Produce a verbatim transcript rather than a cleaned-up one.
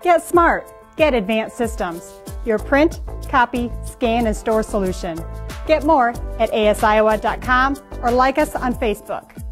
Get smart. Get Advanced Systems, your print, copy, scan, and store solution. Get more at A S Iowa dot com or like us on Facebook.